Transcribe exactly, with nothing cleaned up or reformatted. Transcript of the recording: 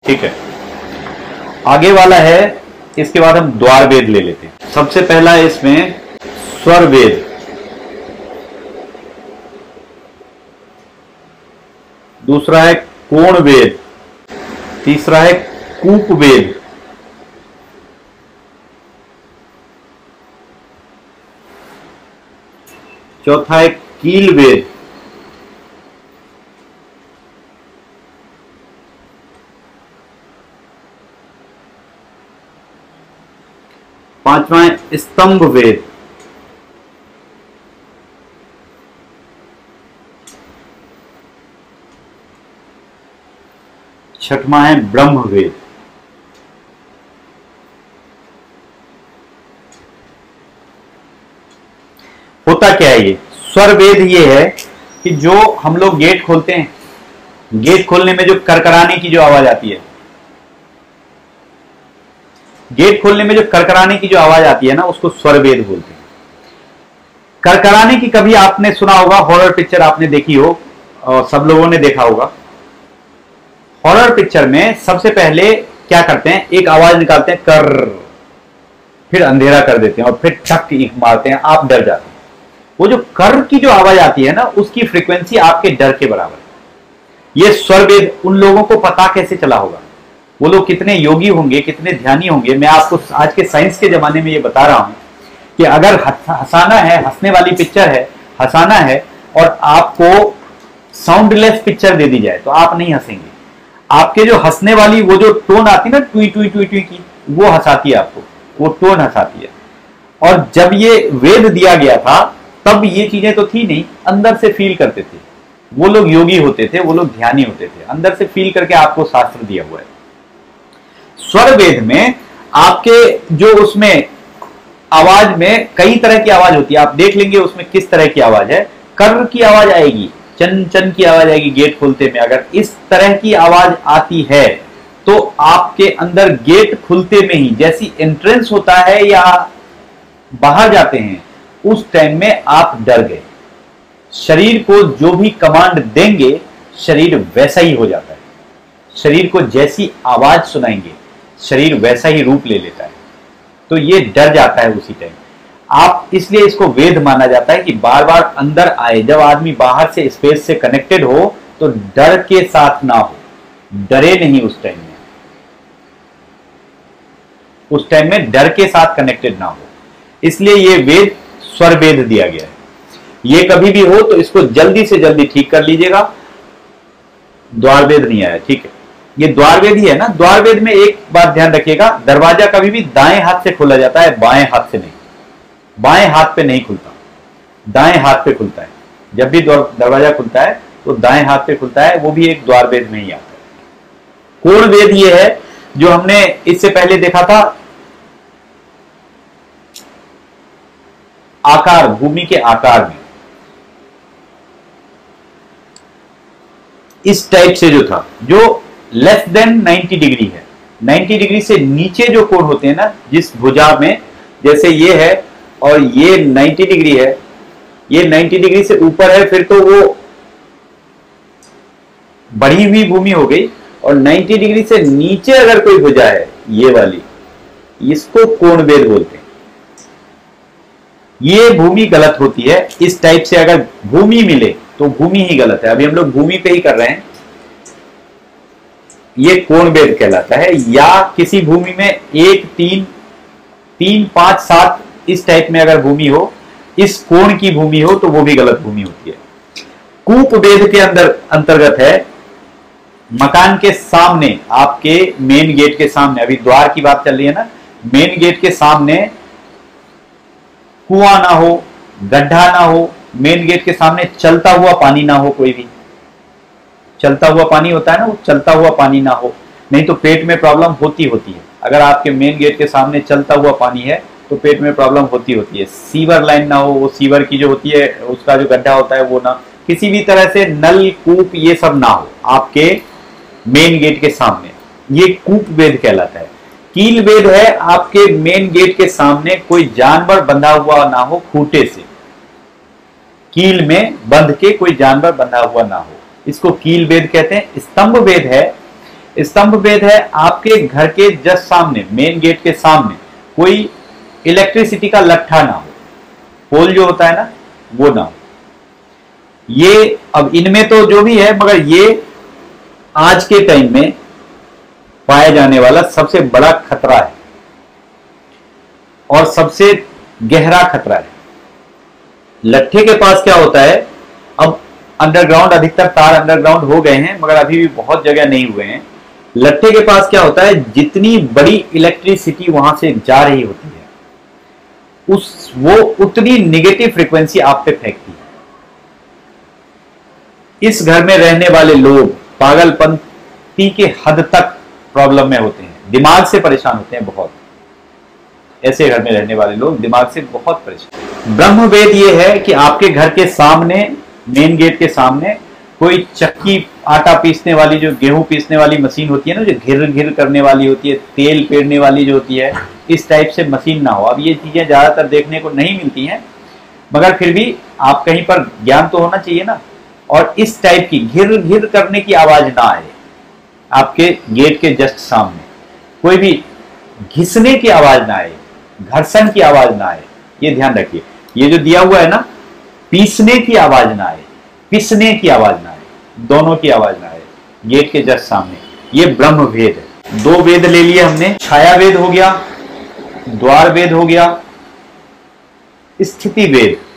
ठीक है, आगे वाला है, इसके बाद हम द्वार वेद ले लेते हैं। सबसे पहला है इसमें स्वर वेद, दूसरा है कोण वेद, तीसरा है कूप वेद, चौथा है कील वेद, पांचवा है स्तंभ वेद, छठवां है ब्रह्म वेद। होता क्या है ये स्वर वेद? ये है कि जो हम लोग गेट खोलते हैं, गेट खोलने में जो करकराने की जो आवाज आती है, गेट खोलने में जो करकराने की जो आवाज आती है ना, उसको स्वर वेद बोलते हैं। करकराने की कभी आपने सुना होगा, हॉरर पिक्चर आपने देखी हो और सब लोगों ने देखा होगा। हॉरर पिक्चर में सबसे पहले क्या करते हैं, एक आवाज निकालते हैं कर, फिर अंधेरा कर देते हैं और फिर ठक ईंख मारते हैं, आप डर जाते हैं। वो जो कर की जो आवाज आती है ना, उसकी फ्रीक्वेंसी आपके डर के बराबर है। ये स्वर वेद उन लोगों को पता कैसे चला होगा, वो लोग कितने योगी होंगे, कितने ध्यानी होंगे। मैं आपको आज के साइंस के जमाने में ये बता रहा हूं कि अगर हंसाना है, हंसने वाली पिक्चर है, हंसाना है और आपको साउंडलेस पिक्चर दे दी जाए तो आप नहीं हंसेंगे। आपके जो हंसने वाली वो जो टोन आती है ना, टुई टुई टुई टुई की, वो हंसाती है आपको, वो टोन हंसाती है। और जब ये वेद दिया गया था तब ये चीजें तो थी नहीं, अंदर से फील करते थे वो लोग, योगी होते थे वो लोग, ध्यानी होते थे, अंदर से फील करके आपको शास्त्र दिया हुआ है। स्वर वेद में आपके जो उसमें आवाज में कई तरह की आवाज होती है, आप देख लेंगे उसमें किस तरह की आवाज है। कर की आवाज आएगी, चन चन की आवाज आएगी गेट खोलते में। अगर इस तरह की आवाज आती है तो आपके अंदर गेट खुलते में ही जैसी एंट्रेंस होता है या बाहर जाते हैं, उस टाइम में आप डर गए। शरीर को जो भी कमांड देंगे शरीर वैसा ही हो जाता है। शरीर को जैसी आवाज सुनाएंगे शरीर वैसा ही रूप ले लेता है। तो ये डर जाता है उसी टाइम। आप इसलिए इसको वेद माना जाता है कि बार बार अंदर आए। जब आदमी बाहर से स्पेस से कनेक्टेड हो तो डर के साथ ना हो, डरे नहीं उस टाइम में, उस टाइम में डर के साथ कनेक्टेड ना हो। इसलिए ये वेद स्वर वेद दिया गया है। ये कभी भी हो तो इसको जल्दी से जल्दी ठीक कर लीजिएगा। द्वार वेद नहीं आया, ठीक है, ये द्वार वेद ही है ना। द्वार वेद में एक बात ध्यान रखिएगा, दरवाजा कभी भी दाएं हाथ से खोला जाता है, बाएं हाथ से नहीं। बाएं हाथ पे नहीं खुलता, दाएं हाथ पे खुलता है। जब भी दरवाजा खुलता है तो दाएं हाथ पे खुलता है, वो भी एक द्वार वेद में ही आता है। कोण वेद ये है जो हमने इससे पहले देखा था, आकार, भूमि के आकार में इस टाइप से जो था, जो लेस देन नब्बे डिग्री है। नब्बे डिग्री से नीचे जो कोण होते हैं ना, जिस भुजा में, जैसे ये है और ये नब्बे डिग्री है, ये नब्बे डिग्री से ऊपर है, फिर तो वो बढ़ी हुई भूमि हो गई। और नब्बे डिग्री से नीचे अगर कोई भुजा है, ये वाली, इसको कोण वेद बोलते हैं। ये भूमि गलत होती है। इस टाइप से अगर भूमि मिले तो भूमि ही गलत है। अभी हम लोग भूमि पे ही कर रहे हैं, ये कोण वेद कहलाता है। या किसी भूमि में एक तीन तीन पांच सात इस टाइप में अगर भूमि हो, इस कोण की भूमि हो, तो वो भी गलत भूमि होती है। कूप वेद के अंदर अंतर्गत है मकान के सामने, आपके मेन गेट के सामने, अभी द्वार की बात चल रही है ना, मेन गेट के सामने कुआं ना हो, गड्ढा ना हो, मेन गेट के सामने चलता हुआ पानी ना हो, कोई भी चलता हुआ पानी होता है ना, वो चलता हुआ पानी ना हो, नहीं तो पेट में प्रॉब्लम होती होती है। अगर आपके मेन गेट के सामने चलता हुआ पानी है तो पेट में प्रॉब्लम होती होती है। सीवर लाइन ना हो, वो सीवर की जो होती है उसका जो गड्ढा होता है वो ना, किसी भी तरह से नल कूप ये सब ना हो आपके मेन गेट के सामने, ये कूप वेद कहलाता है। कील वेद है आपके मेन गेट के सामने कोई जानवर बंधा हुआ ना हो, खूंटे से कील में बंध के कोई जानवर बंधा हुआ ना हो, इसको कील वेद कहते हैं। स्तंभ वेद है स्तंभ वेद है आपके घर के जस्ट सामने, मेन गेट के सामने कोई इलेक्ट्रिसिटी का लट्ठा ना हो, पोल जो होता है ना वो ना हो। ये अब इनमें तो जो भी है, मगर ये आज के टाइम में पाया जाने वाला सबसे बड़ा खतरा है और सबसे गहरा खतरा है। लट्ठे के पास क्या होता है, अब अंडरग्राउंड अधिकतर तार अंडरग्राउंड हो गए हैं, मगर अभी भी बहुत जगह नहीं हुए हैं। लट्ठे के पास क्या होता है, जितनी बड़ी इलेक्ट्रिसिटी वहां से जा रही होती है उस वो उतनी निगेटिव फ्रीक्वेंसी आप पे फेंकती है। इस घर में रहने वाले लोग पागलपंती के हद तक प्रॉब्लम में होते हैं, दिमाग से परेशान होते हैं बहुत। ऐसे घर में रहने वाले लोग दिमाग से बहुत परेशान। ब्रह्मवेद ये है कि आपके घर के सामने, मेन गेट के सामने कोई चक्की, आटा पीसने वाली, जो गेहूं पीसने वाली मशीन होती है ना, जो घिर घिर करने वाली होती है, तेल पेड़ने वाली जो होती है, इस टाइप से मशीन ना हो। अब ये चीजें ज्यादातर देखने को नहीं मिलती हैं, मगर फिर भी आप कहीं पर ज्ञान तो होना चाहिए ना। और इस टाइप की घिर घिर करने की आवाज ना आए आपके गेट के जस्ट सामने, कोई भी घिसने की आवाज ना आए, घर्षण की आवाज ना आए, ये ध्यान रखिए। ये जो दिया हुआ है ना, पीसने की आवाज ना आए, पिसने की आवाज ना आए, दोनों की आवाज ना आए गेट के जस्ट सामने, ये ब्रह्म वेद है। दो वेद ले लिए हमने, छाया वेद हो गया, द्वार वेद हो गया, स्थिति वेद